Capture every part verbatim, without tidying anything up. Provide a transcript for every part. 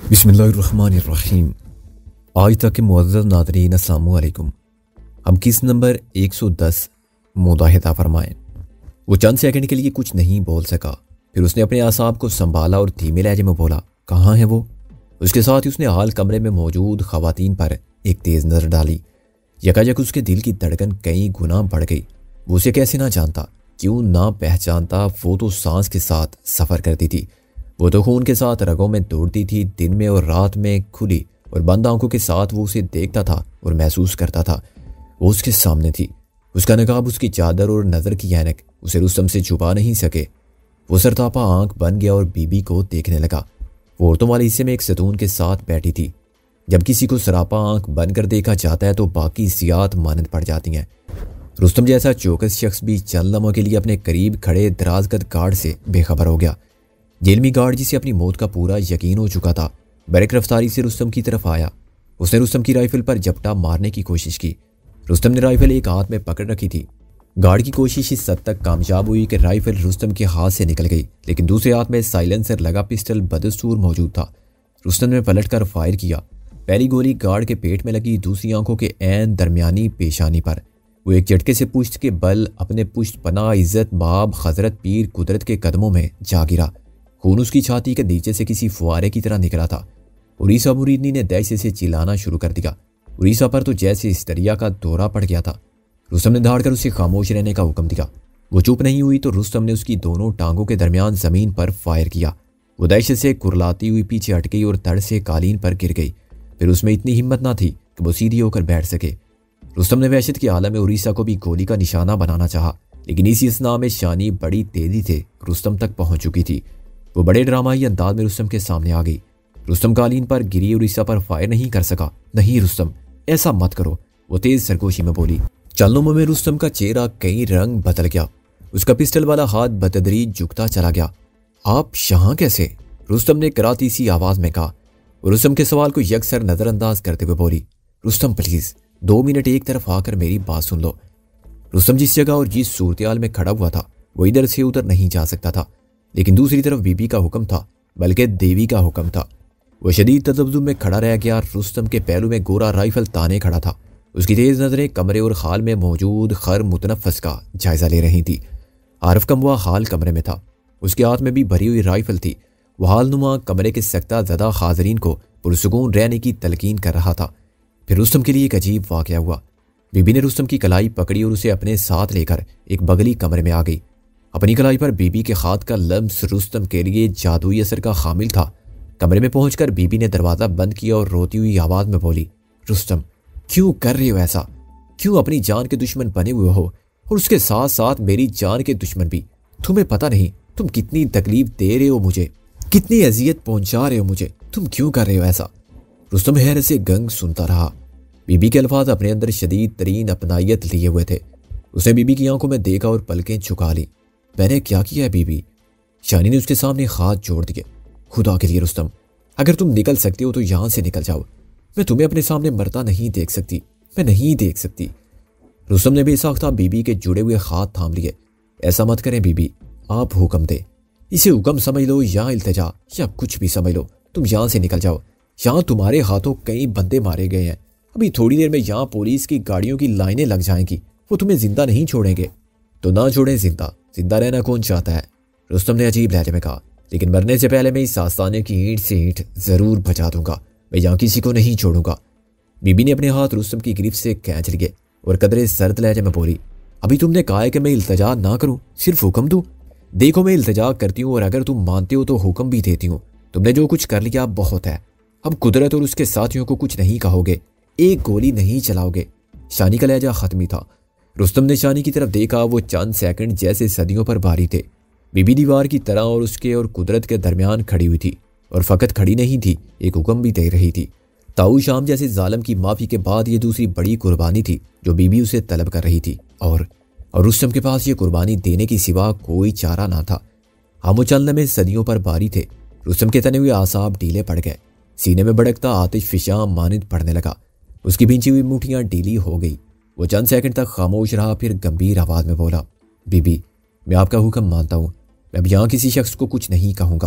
بسم اللہ الرحمن الرحیم۔ آج تک کے معزز ناظرین السلام علیکم۔ ہم کس نمبر ایک سو دس مداحدہ فرمائیں۔ وہ چند سیکنڈ کے لیے کچھ نہیں بول سکا، پھر اس نے اپنے اعصاب کو سنبھالا اور دھیمے لہجے میں بولا، کہاں ہے وہ؟ اس کے ساتھ ہی اس نے حال کمرے میں موجود خواتین پر ایک تیز نظر ڈالی۔ یکایک اس کے دل کی دھڑکن کئی گنا بڑھ گئی۔ وہ اسے کیسے نہ جانتا، کیوں نہ پہچانتا؟ وہ تو سانس کے ساتھ سفر کرتی تھی، وہ تو خون کے ساتھ رگوں میں دوڑتی تھی۔ دن میں اور رات میں کھلی اور بند آنکھوں کے ساتھ وہ اسے دیکھتا تھا اور محسوس کرتا تھا وہ اس کے سامنے تھی۔ اس کا نقاب، اس کی چادر اور نظر کی اینک اسے رستم سے چھپا نہیں سکے۔ وہ سرتاپا آنکھ بن گیا اور بی بی کو دیکھنے لگا۔ وہ عورتوں والے حصے میں ایک ستون کے ساتھ بیٹھی تھی۔ جب کسی کو سراپا آنکھ بن کر دیکھا جاتا ہے تو باقی سیاحت مانند پڑ جاتی ہیں۔ رستم جیسا چوکس شخص بھی چند لمحوں کے لیے اپنے قریب کھڑے دراز قد گارڈ سے بے خبر ہو گیا۔ جیلمی گارڈ جسے اپنی موت کا پورا یقین ہو چکا تھا، بریک رفتاری سے رستم کی طرف آیا۔ اس نے رستم کی رائفل پر جھپٹا مارنے کی کوشش کی۔ رستم نے رائفل ایک ہاتھ میں پکڑ رکھی تھی۔ گارڈ کی کوشش اس حد تک کامیاب ہوئی کہ رائفل رستم کے ہاتھ سے نکل گئی، لیکن دوسرے ہاتھ میں سائلنسر لگا پسٹل بدستور موجود تھا۔ رستم نے پلٹ کر فائر کیا۔ پہلی گولی گارڈ کے پیٹ میں لگی، دوسری آنکھوں کے عین درمیانی پیشانی پر۔ وہ ایک جھٹکے سے پشت کے بل اپنے پشت پناہ عزت باب حضرت پیر قدرت کے قدموں میں جا گرا۔ خون اس کی چھاتی کے نیچے سے کسی فوارے کی طرح نکلا تھا۔ اریسا مریدنی نے دہشت سے چلانا شروع کر دیا۔ اریسا پر تو جیسے ہسٹریا کا دورہ پڑ گیا تھا۔ رستم نے دھاڑ کر اسے خاموش رہنے کا حکم دیا۔ وہ چپ نہیں ہوئی تو رستم نے اس کی دونوں ٹانگوں کے درمیان زمین پر فائر کیا۔ وہ دہشت سے کرلاتی ہوئی پیچھے ہٹ گئی اور دھڑ سے قالین پر گر گئی۔ پھر اس میں اتنی ہمت نہ تھی کہ وہ سیدھی ہو کر بیٹھ سکے۔ رستم نے وحشت کے عالم میں اریسا کو بھی گولی کا نشانہ بنانا چاہا، لیکن اسی اثناء میں شانی بڑی تیزی سے رستم تک پہنچ چکی تھی۔ وہ بڑے ڈرامائی انداز میں رستم کے سامنے آ گئی۔ رستم قالین پر گری، اریسا پر فائر نہیں کر سکا۔ نہیں رستم، ایسا مت کرو، وہ تیز سرگوشی میں بولی۔ چند لمحوں میں رستم کا چہرہ کئی رنگ بدل گیا۔ اس کا پسٹل والا ہاتھ بتدریج جھکتا چلا گیا۔ آپ یہاں کیسے؟ رستم نے کراتی سی آواز میں کہا۔ وہ رستم کے سوال کو یکسر نظر انداز کرتے ہوئے بولی، رستم پلیز دو منٹ ایک طرف آ کر میری بات سن لو۔ رستم جس جگہ اور جس صورتحال میں کھڑا ہوا تھا وہ ادھر سے ادھر نہیں جا سکتا تھا، لیکن دوسری طرف بی بی کا حکم تھا، بلکہ دیوی کا حکم تھا۔ وہ شدید تذبذب میں کھڑا رہ گیا۔ رستم کے پہلو میں گورا رائفل تانے کھڑا تھا۔ اس کی تیز نظریں کمرے اور خال میں موجود خر متنفس کا جائزہ لے رہی تھی۔ عارف کموا حال کمرے میں تھا، اس کے ہاتھ میں بھی بھری ہوئی رائفل تھی۔ وہ حال نما کمرے کے سکتہ زدہ حاضرین کو پرسکون رہنے کی تلقین کر رہا تھا۔ پھر رستم کے لیے ایک عجیب واقعہ ہوا۔ بی بی نے رستم کی کلائی پکڑی اور اسے اپنے ساتھ لے کر ایک بغلی کمرے میں آ گئی۔ اپنی کلائی پر بی بی کے ہاتھ کا لمس رستم کے لیے جادوئی اثر کا حامل تھا۔ کمرے میں پہنچ کر بی بی نے دروازہ بند کیا اور روتی ہوئی آواز میں بولی، رستم کیوں کر رہے ہو ایسا؟ کیوں اپنی جان کے دشمن بنے ہوئے ہو اور اس کے ساتھ ساتھ میری جان کے دشمن بھی؟ تمہیں پتہ نہیں تم کتنی تکلیف دے رہے ہو مجھے، کتنی اذیت پہنچا رہے ہو مجھے، تم کیوں کر رہے ہو ایسا؟ رستم حیرت سے گنگ سنتا رہا۔ بی بی کے الفاظ اپنے اندر شدید ترین اپنائیت لیے ہوئے تھے۔ اس نے بی بی کی آنکھوں میں دیکھا اور پلکیں جھکا لی۔ میں نے کیا کیا ہے بی بی؟ شانی نے اس کے سامنے ہاتھ جوڑ دیے۔ خدا کے لیے رستم، اگر تم نکل سکتے ہو تو یہاں سے نکل جاؤ، میں تمہیں اپنے سامنے مرتا نہیں دیکھ سکتی، میں نہیں دیکھ سکتی۔ رستم نے بے ساختہ بی بی کے جڑے ہوئے ہاتھ تھام لیے۔ ایسا مت کریں بی بی، آپ حکم دیں، اسے حکم سمجھ لو یا التجا یا کچھ بھی سمجھ لو، تم یہاں سے نکل جاؤ۔ یہاں تمہارے ہاتھوں کئی بندے مارے گئے ہیں، ابھی تھوڑی دیر میں یہاں پولیس کی گاڑیوں کی لائنیں لگ جائیں گی، وہ تمہیں زندہ نہیں چھوڑیں گے۔ تو نہ چھوڑیں زندہ، زندہ رہنا کون چاہتا ہے؟ رستم نے عجیب لہجے میں کہا، لیکن مرنے سے پہلے میں اس آستانے کی اینٹ سے اینٹ ضرور بچا دوں گا، میں یہاں کسی کو نہیں چھوڑوں گا۔ بی بی نے اپنے ہاتھ رستم کی گرفت سے کھینچ لیے اور قدرے سرد لہجے میں بولی، ابھی تم نے کہا ہے کہ میں التجا نہ کروں، صرف حکم دوں؟ دیکھو میں التجا کرتی ہوں اور اگر تم مانتے ہو تو حکم بھی دیتی ہوں۔ تم نے جو کچھ کر لیا بہت ہے، اب قدرت اور اس کے ساتھیوں کو کچھ نہیں کہو گے، ایک گولی نہیں چلاؤ گے۔ شانی کا لہجہ ختمی تھا۔ رستم نے شانی کی طرف دیکھا، وہ چند سیکنڈ جیسے صدیوں پر بھاری تھے۔ بی بی دیوار کی طرح اور اس کے اور قدرت کے درمیان کھڑی ہوئی تھی، اور فقط کھڑی نہیں تھی، ایک حکم بھی دے رہی تھی۔ تاؤ شام جیسے ظالم کی معافی کے بعد یہ دوسری بڑی قربانی تھی جو بی بی اسے طلب کر رہی تھی، اور اور رستم کے پاس یہ قربانی دینے کی سوا کوئی چارہ نہ تھا۔ ہم چلنے میں صدیوں پر باری تھے۔ رستم کے تنے ہوئے اعصاب ڈھیلے پڑ گئے، سینے میں بڑکتا آتش فشاں مانند پڑنے لگا۔ اس کی بھینچی ہوئی مٹھیاں ڈھیلی ہو گئی۔ وہ چند سیکنڈ تک خاموش رہا، پھر گمبھیر آواز میں بولا، بی بی میں آپ کا حکم مانتا ہوں، میں اب یہاں کسی شخص کو کچھ نہیں کہوں گا،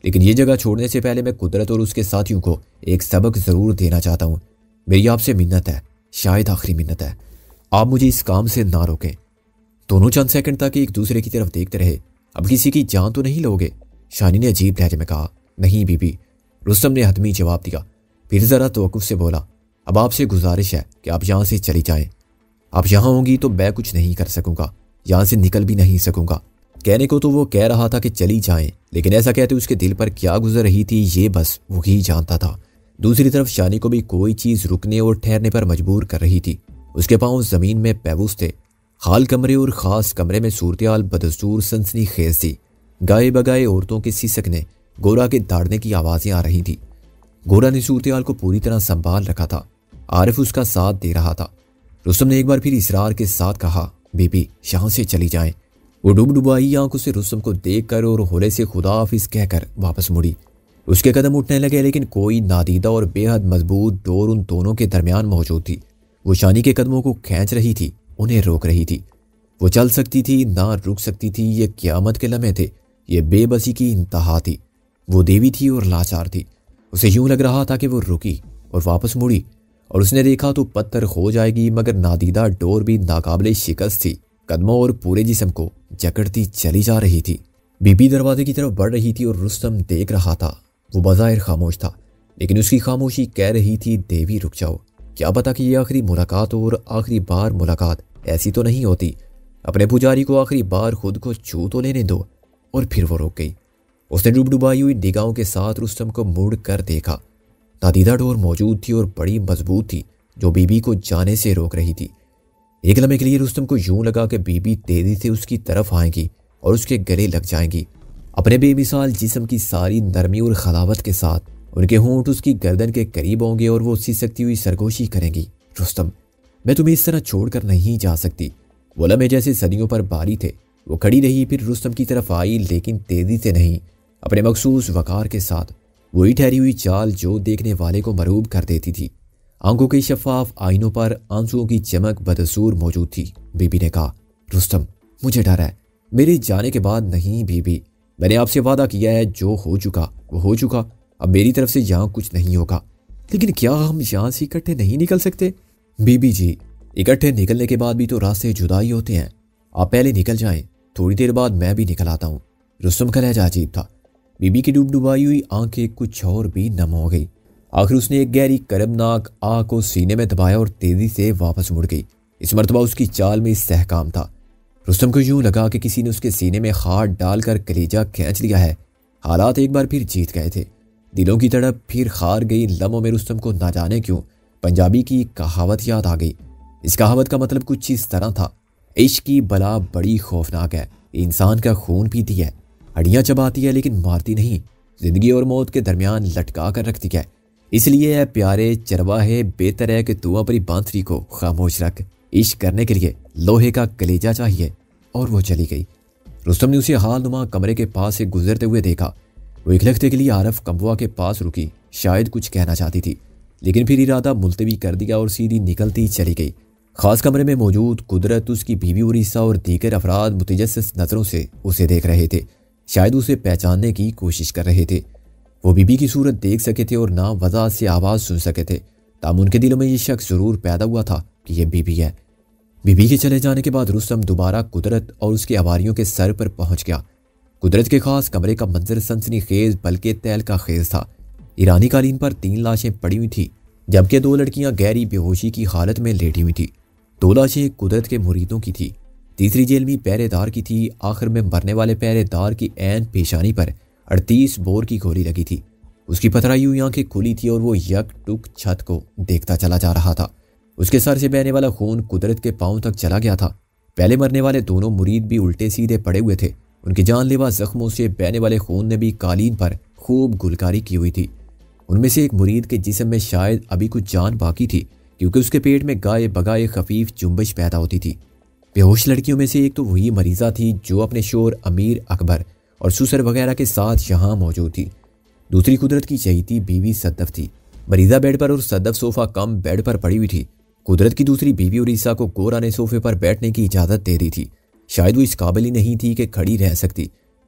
لیکن یہ جگہ چھوڑنے سے پہلے میں قدرت اور اس کے ساتھیوں کو ایک سبق ضرور دینا چاہتا ہوں۔ میری آپ سے منت ہے، شاید آخری منت ہے، آپ مجھے اس کام سے نہ روکیں۔ دونوں چند سیکنڈ تک ایک دوسرے کی طرف دیکھتے رہے۔ اب کسی کی جان تو نہیں لوگے؟ شانی نے عجیب لہجے میں کہا۔ نہیں بی بی، رستم نے حتمی جواب دیا، پھر ذرا توقف سے بولا، اب آپ سے گزارش ہے کہ آپ یہاں سے چلی جائیں۔ آپ یہاں ہوں گی تو میں کچھ نہیں کر سکوں گا، یہاں سے نکل بھی نہیں سکوں گا۔ کہنے کو تو وہ کہہ رہا تھا کہ چلی جائیں، لیکن ایسا کہتے اس کے دل پر کیا گزر رہی تھی یہ بس وہی جانتا تھا۔ دوسری طرف شانی کو بھی کوئی چیز رکنے اور ٹھہرنے پر مجبور کر رہی تھی۔ اس کے پاؤں زمین میں پیوست تھے۔ حال کمرے اور خاص کمرے میں صورتحال بدستور سنسنی خیز تھی۔ گائے بگائے عورتوں کے سسکنے، گورا کے داڑنے کی آوازیں آ رہی تھی۔ گورا نے صورتحال کو پوری طرح سنبھال رکھا تھا۔ عارف اس کا ساتھ دے رہا تھا۔ رستم نے ایک بار پھر اصرار کے ساتھ کہا، بی بی یہاں سے چلی جائیں۔ وہ ڈوب ڈبائی آنکھوں سے رستم کو دیکھ کر اور ہولے سے خدا حافظ کہہ کر واپس مڑی۔ اس کے قدم اٹھنے لگے، لیکن کوئی نادیدہ اور بے حد مضبوط ڈور ان دونوں کے درمیان موجود تھی۔ وہ شانی کے قدموں کو کھینچ رہی تھی، انہیں روک رہی تھی۔ وہ چل سکتی تھی، نہ رک سکتی تھی۔ یہ قیامت کے لمحے تھے، یہ بے بسی کی انتہا تھی۔ وہ دیوی تھی اور لاچار تھی۔ اسے یوں لگ رہا تھا کہ وہ رکی اور واپس مڑی اور اس نے دیکھا تو پتھر کھو جائے گی، مگر نادیدہ ڈور بھی ناقابل شکست تھی، قدموں اور پورے جسم کو جکڑتی چلی جا رہی تھی۔ بی بی دروازے کی طرف بڑھ رہی تھی اور رستم دیکھ رہا تھا۔ وہ بظاہر خاموش تھا، لیکن اس کی خاموشی کہہ رہی تھی، دیوی رک جاؤ، کیا پتا کہ یہ آخری ملاقات اور آخری بار ملاقات ایسی تو نہیں ہوتی۔ اپنے پجاری کو آخری بار خود کو چھو تو لینے دو۔ اور پھر وہ رک گئی۔ اس نے ڈوب ڈبائی ہوئی نگاہوں کے ساتھ رستم کو مڑ کر دیکھا۔ نادیدہ ڈور موجود تھی اور بڑی مضبوط تھی، جو بی بی کو جانے سے روک رہی تھی۔ ایک لمحے کے لیے رستم کو یوں لگا کہ بی بی تیزی سے اس کی طرف آئیں گی اور اس کے گلے لگ جائیں گی، اپنے بے مثال جسم کی ساری نرمی اور خلاوت کے ساتھ۔ ان کے ہونٹ اس کی گردن کے قریب ہوں گے اور وہ سسکتی ہوئی سرگوشی کریں گی، رستم میں تمہیں اس طرح چھوڑ کر نہیں جا سکتی۔ وہ لمحے جیسے صدیوں پر باری تھے۔ وہ کھڑی رہی، پھر رستم کی طرف آئی، لیکن تیزی سے نہیں، اپنے مخصوص وقار کے ساتھ، وہی ٹھہری ہوئی چال جو دیکھنے والے کو مرعوب کر دیتی تھی۔ آنکھوں کے شفاف آئینوں پر آنسوؤں کی چمک بدسور موجود تھی۔ بی بی نے کہا، رستم مجھے ڈر ہے، میرے جانے کے بعد نہیں بی بی، میں نے آپ سے وعدہ کیا ہے، جو ہو چکا وہ ہو چکا، اب میری طرف سے یہاں کچھ نہیں ہوگا۔ لیکن کیا ہم یہاں سے اکٹھے نہیں نکل سکتے؟ بی بی جی، اکٹھے نکلنے کے بعد بھی تو راستے جدا ہی ہوتے ہیں، آپ پہلے نکل جائیں، تھوڑی دیر بعد میں بھی نکل آتا ہوں۔ رستم کا لہجہ عجیب تھا۔ بی بی کی ڈوب ڈبائی ہوئی آنکھیں کچھ اور بھی نم ہو گئی۔ آخر اس نے ایک گہری کربناک آہ کو سینے میں دبایا اور تیزی سے واپس مڑ گئی۔ اس مرتبہ اس کی چال میں استحکام تھا۔ رستم کو یوں لگا کہ کسی نے اس کے سینے میں ہاتھ ڈال کر کلیجہ کھینچ لیا ہے۔ حالات ایک بار پھر جیت گئے تھے۔ دلوں کی تڑپ پھر خار گئی لمحوں میں۔ رستم کو نہ جانے کیوں پنجابی کی کہاوت یاد آ گئی۔ اس کہاوت کا مطلب کچھ اس طرح تھا، عشق کی بلا بڑی خوفناک ہے، انسان کا خون پیتی ہے، ہڈیاں چباتی ہے لیکن مارتی نہیں، زندگی اور موت کے درمیان لٹکا کر رکھتی ہے۔ اس لیے اے پیارے چرواہے، بہتر ہے کہ تو اپنی بانسری کو خاموش رکھ، عشق کرنے کے لیے لوہے کا کلیجہ چاہیے۔ اور وہ چلی گئی۔ رستم نے اسے حال نما کمرے کے پاس سے گزرتے ہوئے دیکھا۔ وہ ایک لختے کے لیے عارف کمبوا کے پاس رکی، شاید کچھ کہنا چاہتی تھی، لیکن پھر ارادہ ملتوی کر دیا اور سیدھی نکلتی چلی گئی۔ خاص کمرے میں موجود قدرت، اس کی بیوی اریسا اور دیگر افراد متجسس نظروں سے اسے دیکھ رہے تھے، شاید اسے پہچاننے کی کوشش کر رہے تھے۔ وہ بی بی کی صورت دیکھ سکے تھے اور نہ وضاحت سے آواز سن سکے تھے، تاہم ان کے دلوں میں یہ شک ضرور پیدا ہوا تھا کہ یہ بی بی ہے۔ بی بی کے چلے جانے کے بعد رستم دوبارہ قدرت اور اس کے اواریوں کے سر پر پہنچ گیا۔ قدرت کے خاص کمرے کا منظر سنسنی خیز بلکہ تیل کا خیز تھا۔ ایرانی قالین پر تین لاشیں پڑی ہوئی تھیں، جبکہ دو لڑکیاں گہری بے ہوشی کی حالت میں لیٹی ہوئی تھیں۔ دو لاشیں قدرت کے مریدوں کی تھی، تیسری جیلمی پہرے دار کی تھی۔ آخر میں مرنے والے پہرے دار کی عین پیشانی پر اڑتیس بور کی گولی لگی تھی۔ اس کی پتھرائی ہوئی آنکھیں کھلی تھی اور وہ یک ٹک چھت کو دیکھتا چلا جا رہا تھا۔ اس کے سر سے بہنے والا خون قدرت کے پاؤں تک چلا گیا تھا۔ پہلے مرنے والے دونوں مرید بھی الٹے سیدھے پڑے ہوئے تھے، ان کے جان لیوا زخموں سے بہنے والے خون نے بھی قالین پر خوب گلکاری کی ہوئی تھی۔ ان میں سے ایک مرید کے جسم میں شاید ابھی کچھ جان باقی تھی، کیونکہ اس کے پیٹ میں گائے بگائے خفیف جنبش پیدا ہوتی تھی۔ بے ہوش لڑکیوں میں سے ایک تو وہی مریضہ تھی جو اپنے شور امیر اکبر اور سسر وغیرہ کے ساتھ یہاں موجود تھی۔ دوسری قدرت کی چہیتی بیوی صدف تھی۔ مریضہ بیڈ پر اور صدف صوفہ کم بیڈ پر پڑی ہوئی تھی۔ قدرت کی دوسری بیوی اریسا کو گورا نے صوفے پر بیٹھنے کی اجازت دے دی تھی، شاید وہ اس قابل ہی نہیں تھی کہ کھڑی رہ سکتی،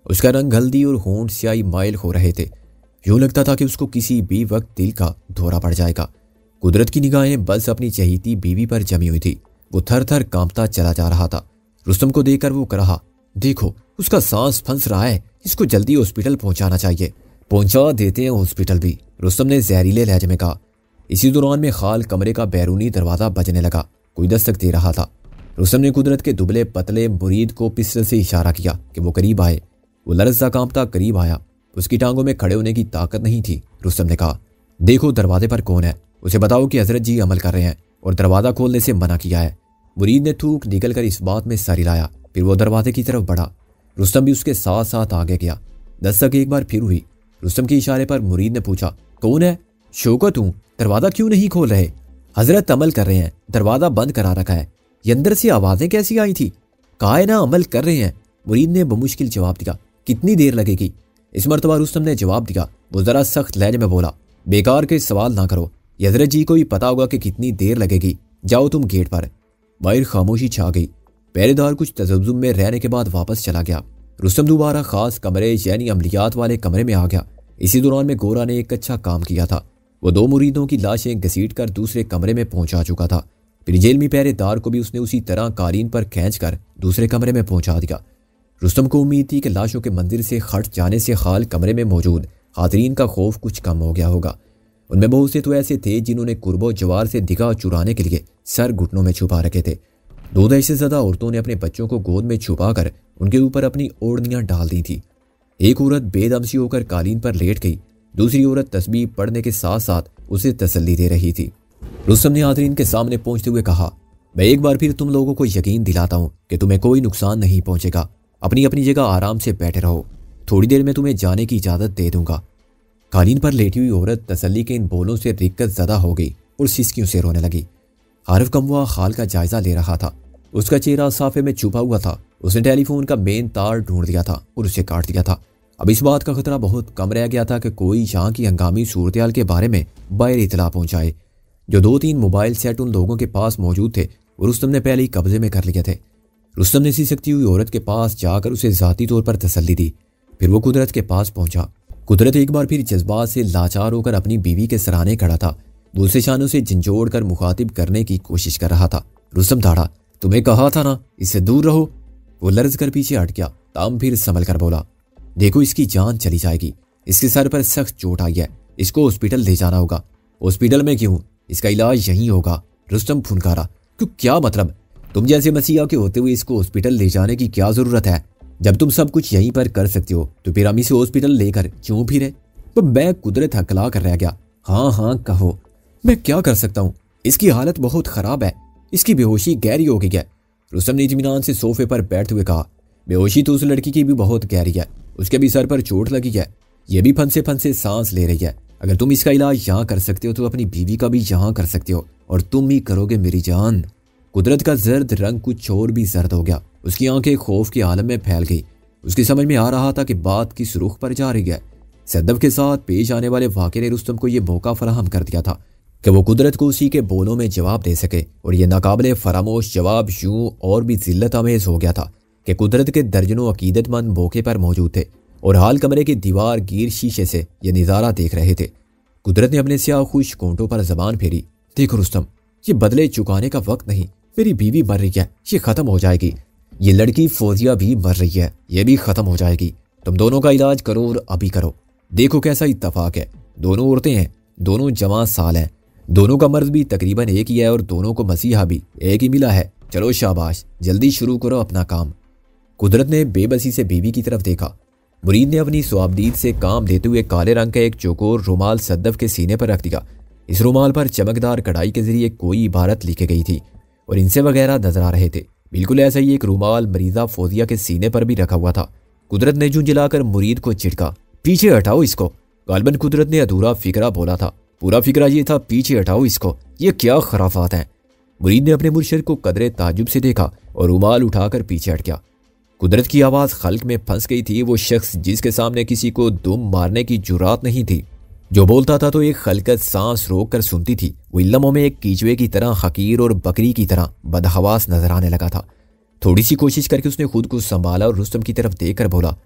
اس کا رنگ ہلدی اور ہونٹ سیاہی مائل ہو رہے تھے۔ یوں لگتا تھا کہ اس کو کسی بھی وقت دل کا دورہ پڑ جائے گا۔ قدرت کی نگاہیں بس اپنی چہیتی بیوی پر جمی ہوئی تھی۔ وہ تھر تھر کانپتا چلا جا رہا تھا۔ رستم کو دیکھ کر وہ کہا، دیکھو اس کا سانس پھنس رہا ہے، اس کو جلدی ہاسپٹل پہنچانا چاہیے۔ پہنچا دیتے ہیں ہاسپٹل بھی، رستم نے زہریلے لہجے میں کہا۔ اسی دوران میں خال کمرے کا بیرونی دروازہ بجنے لگا۔ کوئی دستک دے رہا تھا۔ رستم نے قدرت کے دبلے پتلے مرید کو پستل سے اشارہ کیا کہ وہ قریب آئے۔ وہ لرزتا کانپتا قریب آیا۔ اس کی ٹانگوں میں کھڑے ہونے کی طاقت نہیں تھی۔ رستم نے کہا، دیکھو دروازے پر کون ہے، اسے بتاؤ کہ حضرت جی عمل کر رہے ہیں اور دروازہ کھولنے سے منع کیا ہے۔ مرید نے تھوک نکل کر اس بات میں سر ہلایا، پھر وہ دروازے کی طرف بڑھا۔ رستم بھی اس کے ساتھ ساتھ آگے گیا۔ دستک ایک بار پھر ہوئی۔ رستم کے اشارے پر مرید نے پوچھا، کون ہے؟ شوکت ہوں، دروازہ کیوں نہیں کھول رہے؟ حضرت عمل کر رہے ہیں، دروازہ بند کرا رکھا ہے۔ یہ اندر سے آوازیں کیسی آئی تھی؟ کہا ہے نا عمل کر رہے ہیں، مرید نے بمشکل جواب دیا۔ کتنی دیر لگے گی؟ اس مرتبہ رستم نے جواب دیا۔ وہ ذرا سخت لہجے میں بولا، بیکار کے سوال نہ کرو، یہ حضرت جی کو ہی پتا ہوگا کہ کتنی دیر لگے گی، جاؤ تم گیٹ پر۔ باہر خاموشی چھا گئی۔ پہرے دار کچھ تذبذب میں رہنے کے بعد واپس چلا گیا۔ رستم دوبارہ خاص کمرے یعنی عملیات والے کمرے میں آ گیا۔ اسی دوران میں گورا نے ایک اچھا کام کیا تھا۔ وہ دو مریدوں کی لاشیں گھسیٹ کر دوسرے کمرے میں پہنچا چکا تھا۔ پھر جیلمی پہرے دار کو بھی اس نے اسی طرح قالین پر کھینچ کر دوسرے کمرے میں پہنچا دیا۔ رستم کو امید تھی کہ لاشوں کے منظر سے ہٹ جانے سے خال کمرے میں موجود حاضرین کا خوف کچھ کم ہو گیا ہوگا۔ ان میں بہت سے تو ایسے تھے جنہوں نے قرب و جوار سے نگاہ چرانے کے لیے سر گھٹنوں میں چھپا رکھے تھے۔ دو دہشت زدہ عورتوں نے اپنے بچوں کو گود میں چھپا کر ان کے اوپر اپنی اوڑھنیاں ڈال دی تھی۔ ایک عورت بے دم سی ہو کر قالین پر لیٹ گئی، دوسری عورت تسبیح پڑھنے کے ساتھ ساتھ اسے تسلی دے رہی تھی۔ رستم نے حاضرین کے سامنے پہنچتے ہوئے کہا، میں ایک بار پھر تم لوگوں کو یقین دلاتا ہوں کہ تمہیں کوئی نقصان نہیں پہنچے گا۔ اپنی اپنی جگہ آرام سے بیٹھے رہو، تھوڑی دیر میں تمہیں جانے کی اجازت دے دوں گا۔ قالین پر لیٹی ہوئی عورت تسلی کے ان بولوں سے رکت زدہ ہو گئی اور سسکیوں سے رونے لگی۔ عارف کموا خال کا جائزہ لے رہا تھا۔ اس کا چہرہ صافے میں چھپا ہوا تھا۔ اس نے ٹیلی فون کا مین تار ڈھونڈ لیا تھا اور اسے کاٹ دیا تھا۔ اب اس بات کا خطرہ بہت کم رہ گیا تھا کہ کوئی یہاں کی ہنگامی صورتحال کے بارے میں باہر اطلاع پہنچائے۔ جو دو تین موبائل سیٹ ان لوگوں کے پاس موجود تھے وہ رستم نے پہلے ہی قبضے میں کر لیے تھے۔ رستم نے سسکتی ہوئی عورت کے پاس جا کر اسے ذاتی طور پر تسلی دی۔ پھر وہ قدرت کے پاس پہنچا۔ قدرت ایک بار پھر جذبات سے لاچار ہو کر اپنی بیوی کے سرانے کھڑا تھا۔ وہ اسے شانوں سے جھنجھوڑ کر مخاطب کرنے کی کوشش کر رہا تھا۔ رستم دھاڑا، تمہیں کہا تھا نا اس سے دور رہو۔ وہ لرز کر پیچھے ہٹ گیا، تام پھر سنبھل کر بولا، دیکھو اس کی جان چلی جائے گی، اس کے سر پر سخت چوٹ آئی ہے، اس کو ہاسپٹل لے جانا ہوگا۔ ہاسپٹل میں کیوں؟ اس کا علاج یہیں ہوگا۔ رستم پھنکارا، کیوں؟ کیا مطلب؟ تم جیسے مسیحا کے ہوتے ہوئے اس کو ہاسپٹل لے جانے کی کیا ضرورت ہے؟ جب تم سب کچھ یہیں پر کر سکتے ہو تو پھر ہم اسے ہاسپٹل لے کر کیوں پھرے؟ میں قدرت ہکلا کر رہ گیا۔ ہاں ہاں کہو، میں کیا کر سکتا ہوں؟ اس کی حالت بہت خراب ہے، اس کی بے ہوشی گہری ہو گئی ہے۔ رستم نے اطمینان سے صوفے پر بیٹھتے ہوئے کہا، بے ہوشی تو اس لڑکی کی بھی بہت گہری ہے، اس کے بھی سر پر چوٹ لگی ہے، یہ بھی پھنسے پھنسے سانس لے رہی ہے۔ اگر تم اس کا علاج یہاں کر سکتے ہو تو اپنی بیوی کا بھی یہاں کر سکتے ہو، اور تم ہی کرو گے میری جان۔ قدرت کا زرد رنگ کچھ اور بھی زرد ہو گیا۔ اس کی آنکھیں خوف کے عالم میں پھیل گئی۔ اس کی سمجھ میں آ رہا تھا کہ بات کس رخ پر جا رہی ہے۔ صدف کے ساتھ پیش آنے والے واقعے نے رستم کو یہ موقع فراہم کر دیا تھا کہ وہ قدرت کو اسی کے بولوں میں جواب دے سکے، اور یہ ناقابل فراموش جواب یوں اور بھی ذلت آمیز ہو گیا تھا کہ قدرت کے درجنوں عقیدت مند موقع پر موجود تھے اور حال کمرے کے دیوار گیر شیشے سے یہ نظارہ دیکھ رہے تھے۔ قدرت نے اپنے سیاہ خوش کونٹوں پر زبان پھیری، دیکھو رستم، یہ بدلے چکانے کا وقت نہیں، میری بیوی مر رہی ہے، یہ ختم ہو جائے گی۔ یہ لڑکی فوزیہ بھی مر رہی ہے، یہ بھی ختم ہو جائے گی۔ تم دونوں کا علاج کرو اور ابھی کرو۔ دیکھو کیسا اتفاق ہے، دونوں عورتیں ہیں، دونوں جوان سال ہیں، دونوں کا مرض بھی تقریباً ایک ہی ہے اور دونوں کو مسیحا بھی ایک ہی ملا ہے۔ چلو شاباش، جلدی شروع کرو اپنا کام۔ قدرت نے بے بسی سے بیوی کی طرف دیکھا۔ مرید نے اپنی صوابدید سے کام لیتے ہوئے کالے رنگ کا ایک چوکور رومال صدف کے سینے پر رکھ دیا۔ اس رومال پر چمکدار کڑھائی کے ذریعے کوئی عبارت لکھی گئی تھی اور ان سے وغیرہ نظر آ رہے تھے۔ بالکل ایسا ہی ایک رومال مریضہ فوزیہ کے سینے پر بھی رکھا ہوا تھا۔ قدرت نے جھنجھلا کر مرید کو چڑکا، پیچھے ہٹاؤ اس کو۔ غالباً قدرت نے ادھورا فکرہ بولا تھا، پورا فکرہ یہ تھا، پیچھے ہٹاؤ اس کو، یہ کیا خرافات ہیں۔ مرید نے اپنے مرشد کو قدرے تعجب سے دیکھا اور رومال اٹھا کر پیچھے ہٹ گیا۔ قدرت کی آواز خلق میں پھنس گئی تھی۔ وہ شخص جس کے سامنے کسی کو دم مارنے کی جرات نہیں تھی، جو بولتا تھا تو ایک خلقت سانس روک کر سنتی تھی، وہ ان لمحوں میں ایک کیچوے کی طرح حقیر اور بکری کی طرح بدحواس نظر آنے لگا تھا۔ تھوڑی سی کوشش کر کے اس نے خود کو سنبھالا اور رستم کی طرف دیکھ کر بولا،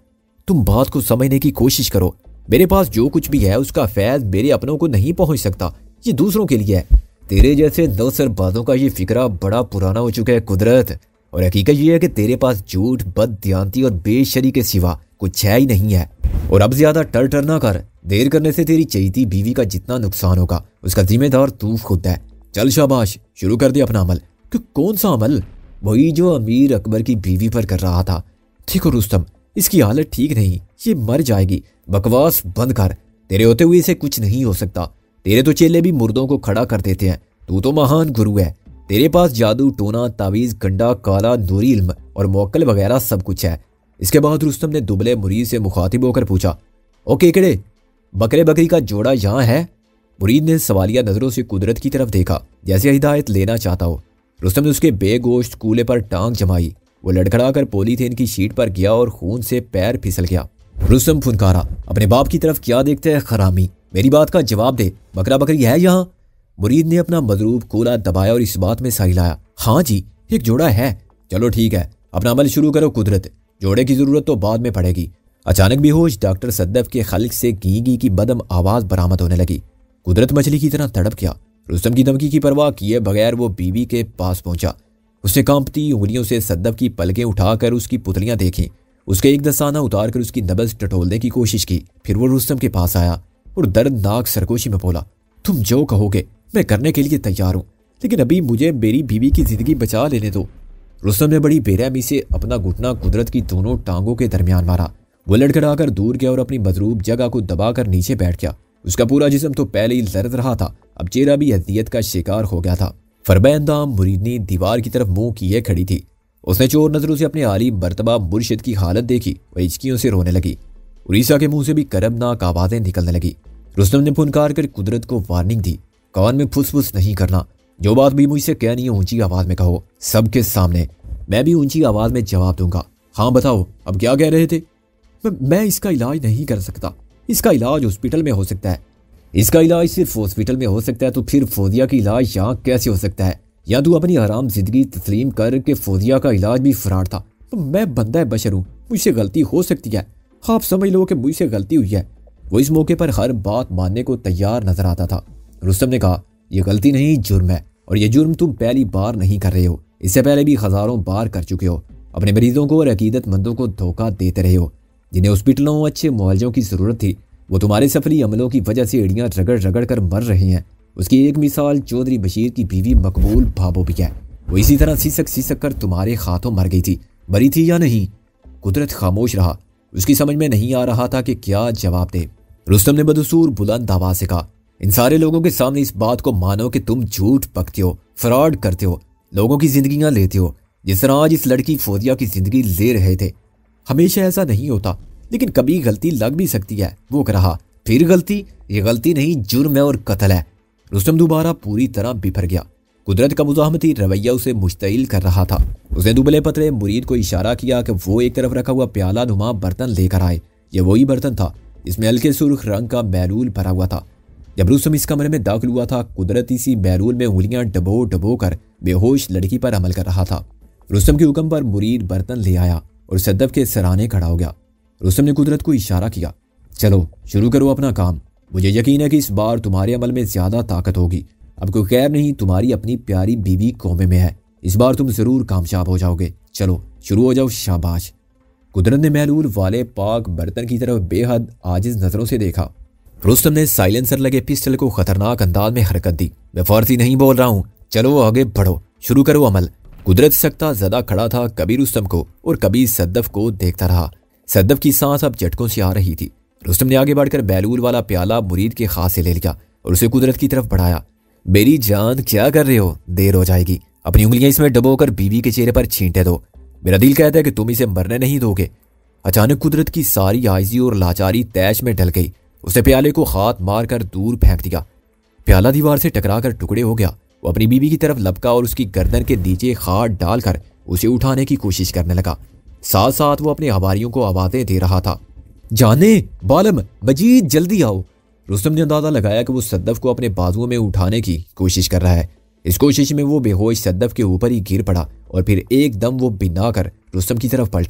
تم بات کو سمجھنے کی کوشش کرو. میرے پاس جو کچھ بھی ہے اس کا فیض میرے اپنوں کو نہیں پہنچ سکتا, یہ دوسروں کے لیے ہے. تیرے جیسے نوسر بازوں کا یہ فکرہ بڑا پرانا ہو چکا ہے قدرت, اور حقیقت یہ ہے کہ تیرے پاس جھوٹ, بد دیانتی اور بے شری کے سوا کچھ ہے ہی نہیں ہے. اور اب زیادہ ٹر ٹر نہ کر, دیر کرنے سے تیری چہیتی بیوی کا جتنا نقصان ہوگا اس کا ذمہ دار تو خود ہے. چل شاباش, شروع کر دے اپنا عمل. کہ کون سا عمل؟ وہی جو امیر اکبر کی بیوی پر کر رہا تھا. ٹھیک ہو رستم, اس کی حالت ٹھیک نہیں, یہ مر جائے گی. بکواس بند کر, تیرے ہوتے ہوئے اسے کچھ نہیں ہو سکتا. تیرے تو چیلے بھی مردوں کو کھڑا کر دیتے ہیں, تو تو مہان گرو ہے. تیرے پاس جادو, ٹونا, تعویذ, گنڈا, کالا, نوری علم اور موکل وغیرہ سب کچھ ہے. اس کے بعد رستم نے دبلے مرید سے مخاطب ہو کر پوچھا, او کیکڑے, بکرے بکری کا جوڑا یہاں ہے؟ مرید نے سوالیہ نظروں سے قدرت کی طرف دیکھا جیسے ہدایت لینا چاہتا ہو. رستم نے اس کے بے گوشت کولے پر ٹانگ جمائی. وہ لڑکھڑا کر پولی تھین کی شیٹ پر گیا اور خون سے پیر پھسل گیا. رستم پھنکارا, اپنے باپ کی طرف کیا دیکھتے ہے خرامی, میری بات کا جواب دے, بکرا بکری ہے یہاں؟ مرید نے اپنا مضروب کولا دبایا اور اس بات میں سہی لایا, ہاں جی ایک جوڑا ہے. چلو ٹھیک ہے, اپنا عمل شروع کرو قدرت, جوڑے کی ضرورت تو بعد میں پڑے گی. اچانک بے ہوش ڈاکٹر صدف کے خلق سے گی گی کی بدم آواز برآمد ہونے لگی. قدرت مچھلی کی طرح تڑپ گیا. رستم کی دھمکی کی پرواہ کیے بغیر وہ بیوی کے پاس پہنچا. اس نے کانپتی انگلیوں سے صدف کی پلکیں اٹھا کر اس کی پتلیاں دیکھیں. اس کے ایک دستانہ اتار کر اس کی نبض ٹٹولنے کی کوشش کی. پھر وہ رستم کے پاس آیا اور دردناک سرگوشی میں بولا, تم جو کہو گے میں کرنے کے لیے تیار ہوں, لیکن ابھی مجھے میری بیوی کی زندگی بچا لینے دو. رستم نے بڑی بے رحمی سے اپنا گھٹنا قدرت کی دونوں ٹانگوں کے درمیان مارا. وہ لڑکھڑا کر دور گیا اور اپنی مضروب جگہ کو دبا کر نیچے بیٹھ گیا. اس کا پورا جسم تو پہلے ہی لرز رہا تھا, اب چہرہ بھی اذیت کا شکار ہو گیا تھا. فربہ اندام مریدنی دیوار کی طرف منہ کیے کھڑی تھی. اس نے چور نظروں سے اپنے عالی مرتبہ مرشد کی حالت دیکھی. وہ ہچکیوں سے رونے لگی. اڑیسہ کے منہ سے بھی کربناک آوازیں نکلنے لگی. رستم نے پھنکار کر قدرت کو وارننگ دی, کان میں پھس پھس نہیں کرنا, جو بات بھی مجھ سے کہنی ہے اونچی آواز میں کہو, سب کے سامنے. میں بھی اونچی آواز میں جواب دوں گا. ہاں بتاؤ, اب کیا کہہ رہے تھے؟ میں اس کا علاج نہیں کر سکتا. اس کا علاج ہاسپٹل میں ہو سکتا ہے. اس کا علاج صرف ہاسپٹل میں ہو سکتا ہے تو پھر فوزیہ کا علاج یہاں کیسے ہو سکتا ہے؟ یا تو اپنی آرام زندگی تسلیم کر کہ فوزیہ کا علاج بھی فراڈ تھا. میں بندہ بشر ہوں, مجھ سے غلطی ہو سکتی ہے, آپ سمجھ لو کہ مجھ سے غلطی ہوئی ہے. وہ اس موقع پر ہر بات ماننے کو تیار نظر آتا تھا. رستم نے کہا, یہ غلطی نہیں جرم ہے, اور یہ جرم تم پہلی بار نہیں کر رہے ہو, اس سے پہلے بھی ہزاروں بار کر چکے ہو. اپنے مریضوں کو اور عقیدت مندوں کو دھوکہ دیتے رہے ہو. جنہیں ہاسپٹلوں اور اچھے معالجوں کی ضرورت تھی وہ تمہارے سفری عملوں کی وجہ سے ایڑیاں رگڑ رگڑ کر مر رہے ہیں. اس کی ایک مثال چودھری بشیر کی بیوی مقبول بھابو بھی ہے. وہ اسی طرح سیسک سیسک کر تمہارے ہاتھوں مر گئی تھی. بری تھی یا نہیں؟ قدرت خاموش رہا. اس کی سمجھ میں نہیں آ رہا تھا کہ کیا جواب دے. رستم نے بدسور بلند آواز سے کہا, ان سارے لوگوں کے سامنے اس بات کو مانو کہ تم جھوٹ بکتے ہو, فراڈ کرتے ہو, لوگوں کی زندگیاں لیتے ہو, جس طرح آج اس لڑکی فوزیہ کی زندگی لے رہے تھے. ہمیشہ ایسا نہیں ہوتا, لیکن کبھی غلطی لگ بھی سکتی ہے. وہ کہا, پھر غلطی؟ یہ غلطی نہیں, جرم ہے اور قتل ہے. رستم دوبارہ پوری طرح بپھر گیا. قدرت کا مزاحمتی رویہ اسے مشتعل کر رہا تھا. اس نے دبلے پتلے مرید کو اشارہ کیا کہ وہ ایک طرف رکھا ہوا پیالہ نما برتن لے کر آئے. یہ وہی برتن تھا جس میں ہلکے سرخ رنگ کا محلول بھرا ہوا تھا. جب رستم اس کمرے میں داخل ہوا تھا, قدرت اسی محلول میں انگلیاں ڈبو ڈبو کر بے ہوش لڑکی پر عمل کر رہا تھا. رستم کے حکم پر مرید برتن لے آیا اور صدف کے سرانے کھڑا ہو گیا. رستم نے قدرت کو اشارہ کیا, چلو شروع کرو اپنا کام. مجھے یقین ہے کہ اس بار تمہارے عمل میں زیادہ طاقت ہوگی. اب کوئی خیر نہیں, تمہاری اپنی پیاری بیوی کومے میں ہے. اس بار تم ضرور کامیاب ہو جاؤ گے. چلو شروع ہو جاؤ. شاباش. قدرت نے محلول والے پاک برتن کی طرف بے حد عاجز نظروں سے دیکھا. رستم نے سائلنسر لگے پسٹل کو خطرناک انداز میں حرکت دی. میں فارسی نہیں بول رہا ہوں, چلو آگے بڑھو, شروع کرو عمل. قدرت سکتا زدہ کھڑا تھا, کبھی رستم کو اور کبھی صدف کو دیکھتا رہا. صدف کی سانس اب جھٹکوں سے آ رہی تھی. رستم نے آگے بڑھ کر محلول والا پیالہ مرید کے ہاتھ سے لے لیا اور اسے قدرت کی طرف بڑھایا. میری جان کیا کر رہے ہو, دیر ہو جائے گی. اپنی انگلیاں اس میں ڈبو کر بیوی کے چہرے پر چھینٹے دو. میرا دل کہتا ہے کہ تم اسے مرنے نہیں دو گے. اچانک قدرت کی ساری عاجزی اور لاچاری تیش میں ڈل گئی. اس نے پیالے کو ہاتھ مار کر دور پھینک دیا. پیالہ دیوار سے ٹکرا کر ٹکڑے ہو گیا. وہ اپنی بیوی کی طرف لپکا اور اس کی گردن کے نیچے ہاتھ ڈال کر اسے اٹھانے کی کوشش کرنے لگا. ساتھ ساتھ وہ اپنے حواریوں کو آوازیں دے رہا تھا, جانے, بالم, مجید, جلدی آؤ. رستم نے اندازہ لگایا کہ وہ صدف کو اپنے بازوؤں میں اٹھانے کی کوشش کر رہا ہے. اس کوشش میں وہ بے ہوش صدف کے اوپر ہی گر پڑا اور پھر ایک دم وہ بنا کر رستم کی طرف پلٹا.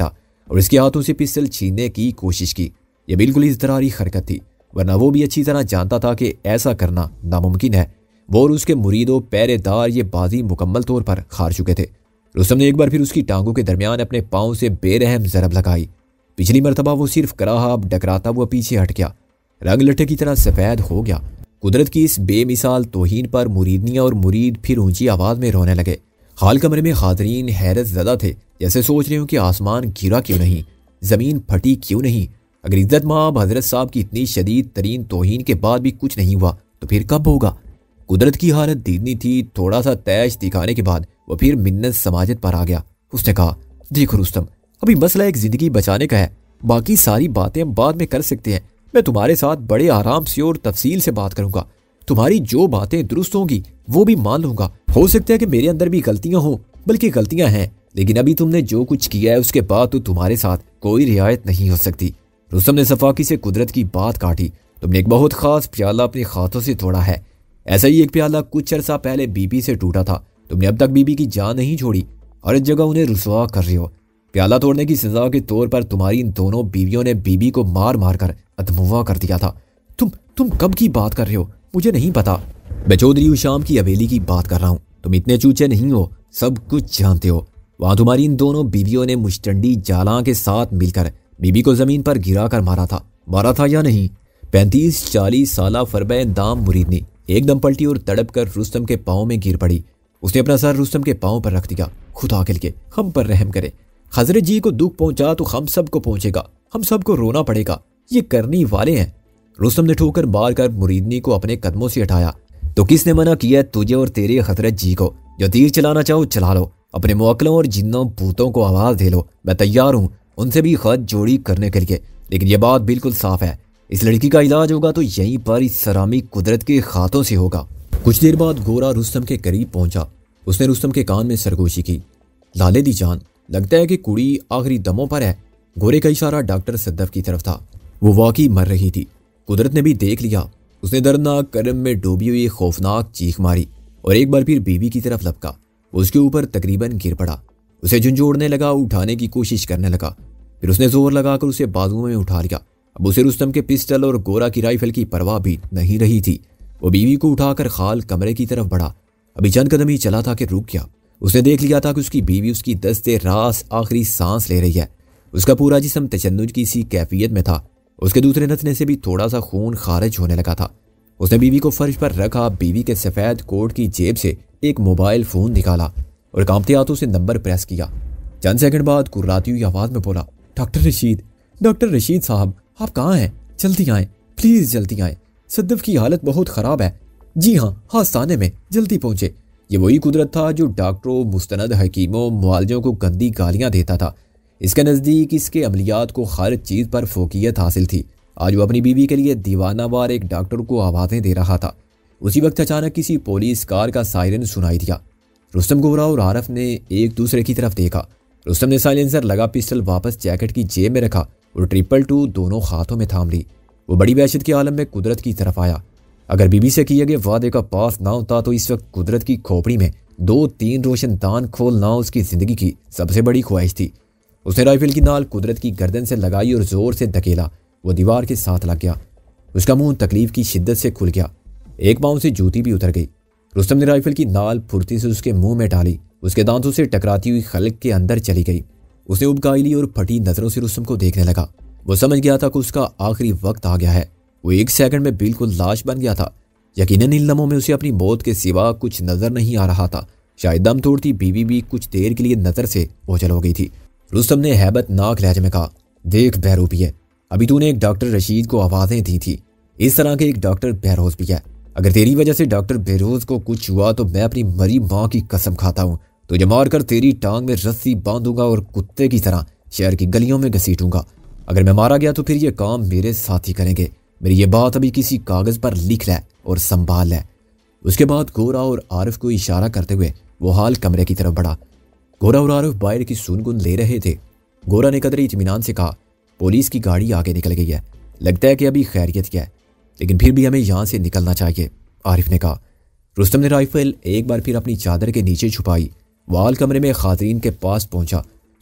और इसके हाथों से पिस्टल छीनने की कोशिश की। यह बिल्कुल इज़्तिरारी हरकत थी, वरना वो भी अच्छी तरह जानता था कि ऐसा करना नामुमकिन है। वो और उसके मुरीदों पहरेदार ये बाजी मुकम्मल तौर पर हार चुके थे। रुस्तम ने एक बार फिर उसकी टांगों के दरमियान अपने पाँव से बेरहम ज़रब लगाई। पिछली मरतबा वो सिर्फ कराहब डकराता हुआ पीछे हट गया, रंग लट्ठे की तरह सफ़ेद हो गया। कुदरत की इस बेमिसाल तौहीन पर मुरीदनियाँ और मुरीद फिर ऊंची आवाज़ में रोने लगे। हाल कमरे में हाज़रीन हैरत ज़दा थे, जैसे सोच रहे हो कि आसमान गिरा क्यों नहीं, ज़मीन फटी क्यों नहीं। अगर इज़्ज़त माब हज़रत साहब की इतनी शदीद तरीन तौहीन के बाद भी कुछ नहीं हुआ तो फिर कब होगा। कुदरत की हालत दीदनी थी। थोड़ा सा तैश दिखाने के बाद वो फिर मिन्नत समाजत पर आ गया। उसने कहा, देखो रुस्तम, अभी मसला एक ज़िंदगी बचाने का है, बाकी सारी बातें हम बाद में कर सकते हैं। मैं तुम्हारे साथ बड़े आराम से और तफसील से बात करूंगा। तुम्हारी जो बातें दुरुस्त होंगी वो भी मान लूंगा। हो सकता है कि मेरे अंदर भी गलतियां हों, बल्कि गलतियां हैं, लेकिन अभी तुमने जो कुछ किया है उसके बाद तो तुम्हारे साथ कोई रियायत नहीं हो सकती। रुस्तम ने सफाकी से कुदरत की बात काटी। तुमने एक बहुत खास प्याला अपने हाथों से तोड़ा है। ऐसा ही एक प्याला कुछ अरसा पहले बीबी से टूटा था। तुमने अब तक बीबी की जान नहीं छोड़ी, हर जगह उन्हें रुसवा कर रहे हो। प्याला तोड़ने की सजा के तौर पर तुम्हारी इन दोनों बीवियों ने बीबी को मार मार कर अधमुआ कर दिया था। तुम तुम कब की बात कर रहे हो, मुझे नहीं पता। मैं चौधरी उशाम की हवेली की बात कर रहा हूँ। तुम इतने चूचे नहीं हो, सब कुछ जानते हो। वहां तुम्हारी इन दोनों बीवियों ने मुश्तंडी जालां के साथ मिलकर बीबी को जमीन पर गिरा कर मारा था। मारा था या नहीं? पैंतीस चालीस साल फरबे दाम मुरीदनी एकदम पलटी और तड़प कर रुस्तम के पाँव में गिर पड़ी। उसने अपना सर रुस्तम के पाँव पर रख दिया। खुदा के लिए हम पर रहम करे। हजरत जी को दुख पहुंचा तो हम सबको पहुंचेगा, हम सबको रोना पड़ेगा, ये करने वाले हैं। रुस्तम ने ठोकर मार कर मुरीदनी को अपने कदमों से हटाया। तो किसने मना किया तुझे और तेरे हजरत जी को? जो तीर चलाना चाहो चला लो, अपने मुअक्किलों और जिन्नों भूतों को आवाज दे लो। मैं तैयार हूँ उनसे भी खत जोड़ी करने के लिए, लेकिन यह बात बिल्कुल साफ है, इस लड़की का इलाज होगा तो यहीं पर इस सरामी कुदरत के हाथों से होगा। कुछ देर बाद गोरा रुस्तम के करीब पहुंचा। उसने रुस्तम के कान में सरगोशी की। लाले दी जान, लगता है कि कुड़ी आखिरी दमों पर है। गोरे का इशारा डॉक्टर सद्दफ की तरफ था। वो वाकई मर रही थी। कुदरत ने भी देख लिया। उसने दर्दनाक कर्म में डूबी हुई खौफनाक चीख मारी और एक बार फिर बीवी की तरफ लपका। उसके ऊपर तकरीबन गिर पड़ा। उसे झुंझोड़ने लगा, उठाने की कोशिश करने लगा। फिर उसने जोर लगाकर उसे बाजुओं में उठा लिया। अब उसे रुस्तम के पिस्टल और गोरा की राइफल की परवाह भी नहीं रही थी। वो बीवी को उठाकर खाल कमरे की तरफ बढ़ा। अभी चंद कदम ही चला था कि रुक गया। उसने देख लिया था कि उसकी बीवी उसकी दस्ते रास आखिरी सांस ले रही है। उसका पूरा जिस्म तशन्नुज की सी कैफियत में था। उसके दूसरे नथने से भी थोड़ा सा खून खारिज होने लगा था। उसने बीवी को फर्श पर रखा, बीवी के सफ़ेद कोट की जेब से एक मोबाइल फ़ोन निकाला और कांपते हाथों से नंबर प्रेस किया। चंद सेकंड बाद कुर्राती हुई आवाज़ में बोला, डॉक्टर रशीद, डॉक्टर रशीद साहब, आप कहाँ हैं? जल्दी आएँ, प्लीज़ जल्दी आएँ। सद्दफ की हालत बहुत ख़राब है। जी हाँ, हास्ताने में, जल्दी पहुँचे। ये वही कुदरत था जो डॉक्टरों, मुस्तनद हकीमों, मुआलजों को गंदी गालियाँ देता था। इसके नज़दीक इसके अमलियात को हर चीज़ पर फोकियत हासिल थी। आज वो अपनी बीवी के लिए दीवानावार एक डॉक्टर को आवाज़ें दे रहा था। उसी वक्त अचानक किसी पुलिस कार का सायरन सुनाई दिया। रुस्तम, गोरा और आरफ ने एक दूसरे की तरफ देखा। रुस्तम ने साइलेंसर लगा पिस्टल वापस जैकेट की जेब में रखा और ट्रिपल टू दोनों हाथों में थाम ली। वो बड़ी वहशत के आलम में कुदरत की तरफ आया। अगर बीबी से किए गए वादे का पास ना होता तो इस वक्त कुदरत की खोपड़ी में दो तीन रोशनदान खोलना उसकी ज़िंदगी की सबसे बड़ी ख्वाहिश थी। उसने राइफल की नाल कुदरत की गर्दन से लगाई और ज़ोर से धकेला। वो दीवार के साथ लग गया। उसका मुंह तकलीफ की शिद्दत से खुल गया। एक पाँव से जूती भी उतर गई। रुस्तम ने राइफल की नाल फुर्ती से उसके मुंह में डाली। उसके दांतों से टकराती हुई खलक के अंदर चली गई। उसने उबकाई और फटी नज़रों से रुस्तम को देखने लगा। वो समझ गया था कि उसका आखिरी वक्त आ गया है। वो एक सेकंड में बिल्कुल लाश बन गया था। यकीनन इन लम्हों में उसे अपनी मौत के सिवा कुछ नजर नहीं आ रहा था। शायद दम तोड़ती बीवी भी कुछ देर के लिए नजर से ओझल हो गई थी। रुस्तम ने हैबत नाक लहजे में कहा, देख बहरूपी है, अभी तूने एक डॉक्टर रशीद को आवाज़ें दी थी, इस तरह के एक डॉक्टर बहरोज भी है। अगर तेरी वजह से डॉक्टर बहरोज को कुछ हुआ तो मैं अपनी मरी माँ की कसम खाता हूँ, तुझे मारकर तेरी टांग में रस्सी बांधूंगा और कुत्ते की तरह शहर की गलियों में घसीटूंगा। अगर मैं मारा गया तो फिर ये काम मेरे साथी करेंगे। मेरी ये बात अभी किसी कागज़ पर लिख ले और संभाल ले। उसके बाद गोरा और आरिफ को इशारा करते हुए वो हाल कमरे की तरफ बढ़ा। गोरा और आरिफ बाहर की सुनगुन ले रहे थे। गोरा ने कदर इत्मीनान से कहा, पुलिस की गाड़ी आगे निकल गई है, लगता है कि अभी खैरियत क्या है, लेकिन फिर भी हमें यहाँ से निकलना चाहिए, आरिफ ने कहा। रुस्तम ने राइफल एक बार फिर अपनी चादर के नीचे छुपाई। वो हाल कमरे में खातरीन के पास पहुंचा।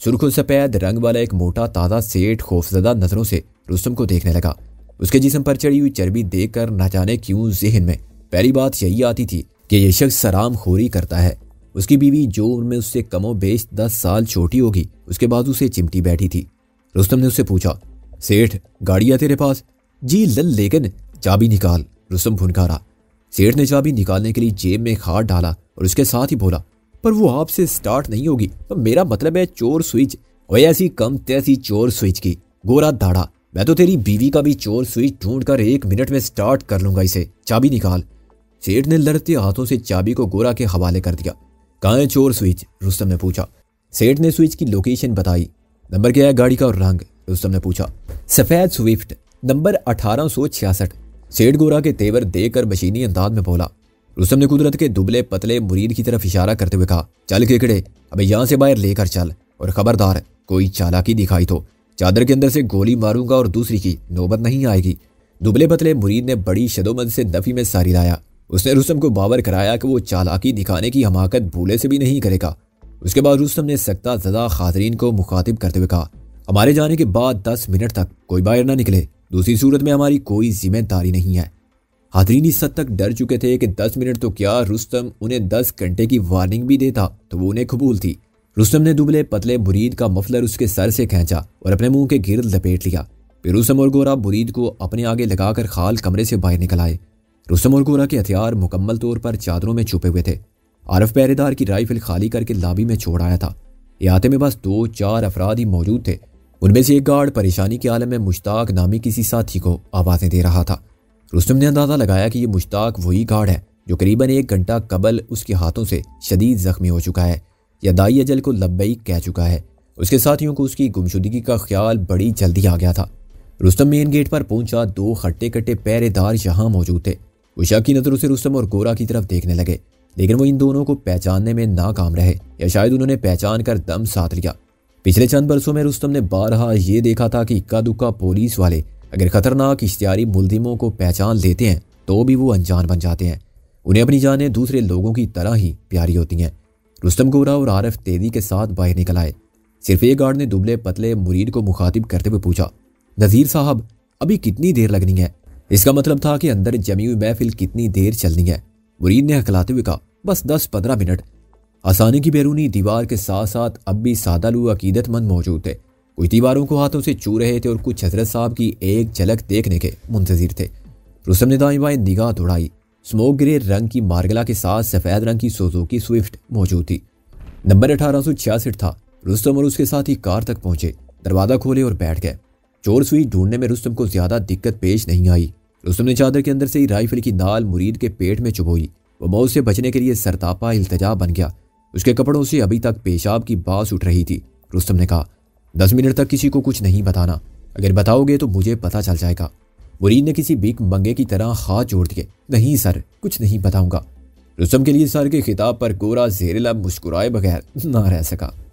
सुर्ख सफेद रंग वाला एक मोटा ताज़ा सेठ खौफजदा नजरों से रुस्तम को देखने लगा। उसके जिस्म पर चढ़ी हुई चर्बी देखकर न जाने क्यों ज़हन में पहली बात यही आती थी कि यह शख्स सराम खोरी करता है। उसकी बीवी जो उनमें उससे कमो बेश दस साल छोटी होगी, उसके बाजू से चिमटी बैठी थी। रुस्तम ने उससे पूछा, सेठ गाड़ी है तेरे पास? जी लल, लेकिन चाबी निकाल। रुस्तम फुनकारा। सेठ ने चाबी निकालने के लिए जेब में हाथ डाला और उसके साथ ही बोला, पर वो आपसे स्टार्ट नहीं होगी। तो मेरा मतलब है चोर स्विच। ओए ऐसी कम तैसी चोर स्विच की गोरा दाढ़ा, मैं तो तेरी बीवी का भी चोर स्विच ढूंढ कर एक मिनट में स्टार्ट कर लूंगा इसे। चाबी निकाल। सेठ ने लड़ते हाथों से चाबी को गोरा के हवाले कर दिया। कहाँ है चोर स्विच? रुस्तम ने पूछा। सेठ ने स्विच की लोकेशन बताई। नंबर क्या है गाड़ी का और रंग? रुस्तम ने पूछा। सफेद स्विफ्ट, नंबर अठारह सौ छियासठ। सेठ गोरा के तेवर देखकर मशीनी अंदाज में बोला। रुस्तम ने कुदरत के दुबले पतले मुरीद की तरफ इशारा करते हुए कहा, चल केकड़े, अबे यहाँ से बाहर लेकर चल, और खबरदार कोई चालाकी दिखाई तो चादर के अंदर से गोली मारूंगा और दूसरी की नौबत नहीं आएगी। दुबले पतले मुरीद ने बड़ी शदोमत से नफी में सारी लाया। उसने रुस्तम को बावर कराया कि वो चालाकी दिखाने की हमाकत भूले से भी नहीं करेगा। उसके बाद रुस्तम ने सख्ता ज़दा खातरीन को मुखातिब करते हुए कहा, हमारे जाने के बाद दस मिनट तक कोई बाहर ना निकले, दूसरी सूरत में हमारी कोई जिम्मेदारी नहीं है। हाथरीन इस हद तक डर चुके थे कि दस मिनट तो क्या, रुस्तम उन्हें दस घंटे की वार्निंग भी देता तो वो उन्हें कबूल थी। रुस्तम ने दुबले पतले मुरीद का मफलर उसके सर से खींचा और अपने मुंह के गिर्द लपेट लिया। फिर रुस्तम और गोरा मुरीद को अपने आगे लगाकर खाल कमरे से बाहर निकल आए। रुस्तम और गोरा के हथियार मुकम्मल तौर पर चादरों में छुपे हुए थे। आरफ पहरेदार की राइफल खाली करके लाबी में छोड़ आया था। इहाते में बस दो चार अफराद ही मौजूद थे। उनमें से एक गार्ड परेशानी के आलम में मुश्ताक नामी किसी साथी को आवाज़ें दे रहा था। रुस्तम ने अंदाज़ा लगाया कि ये मुश्ताक वही गार्ड है जो करीबन एक घंटा कबल उसके हाथों से शदीद जख्मी हो चुका है या दाई अजल को लब्बैक कह चुका है। उसके साथियों को उसकी गुमशुदगी का ख्याल बड़ी जल्दी आ गया था। रुस्तम मेन गेट पर पहुंचा। दो खट्टे कट्टे पहरेदार यहाँ मौजूद थे। वो शक की नज़रों से रुस्तम और गोरा की तरफ देखने लगे, लेकिन वो इन दोनों को पहचानने में नाकाम रहे, या शायद उन्होंने पहचान कर दम साध लिया। पिछले चंद बरसों में रुस्तम ने बारहा ये देखा था कि इक्का दुक्का पुलिस वाले अगर खतरनाक इश्तियारी मुलजिमों को पहचान लेते हैं तो भी वो अनजान बन जाते हैं। उन्हें अपनी जानें दूसरे लोगों की तरह ही प्यारी होती हैं। रुस्तम, गोरा और आरिफ तेजी के साथ बाहर निकल आए। सिर्फ एक गार्ड ने दुबले पतले मुरीद को मुखातिब करते हुए पूछा, नज़ीर साहब अभी कितनी देर लगनी है? इसका मतलब था कि अंदर जमी हुई महफिल कितनी देर चलनी है। मुरीद ने हकलाते हुए कहा, बस दस पंद्रह मिनट। आसानी की बैरूनी दीवार के साथ साथ अब भी सादालू अकीदतमंद मौजूद थे। कुछ दीवारों को हाथों से छू रहे थे और कुछ हजरत साहब की एक झलक देखने के मुंतजिर थे। रुस्तम ने दाएं बाएं निगाह दौड़ाई। स्मोक ग्रे रंग की मार्गला के साथ सफ़ेद रंग की सुजुकी स्विफ्ट मौजूद थी। नंबर अठारह सौ छियासठ था। रुस्तम और उसके साथ ही कार तक पहुंचे, दरवाज़ा खोले और बैठ गए। चोर स्विच ढूंढने में रुस्तम को ज़्यादा दिक्कत पेश नहीं आई। रुस्तम ने चादर के अंदर से ही राइफल की नाल मुरीद के पेट में चुभोई। वो मौत से बचने के लिए सरतापा इल्तजा बन गया। उसके कपड़ों से अभी तक पेशाब की बास उठ रही थी। रुस्तम ने कहा, दस मिनट तक किसी को कुछ नहीं बताना, अगर बताओगे तो मुझे पता चल जाएगा। मुरीद ने किसी भीख मंगे की तरह हाथ जोड़ दिए। नहीं सर, कुछ नहीं बताऊंगा। रुस्तम के लिए सर के खिताब पर गोरा ज़ेर लब मुस्कुराए बगैर ना रह सका।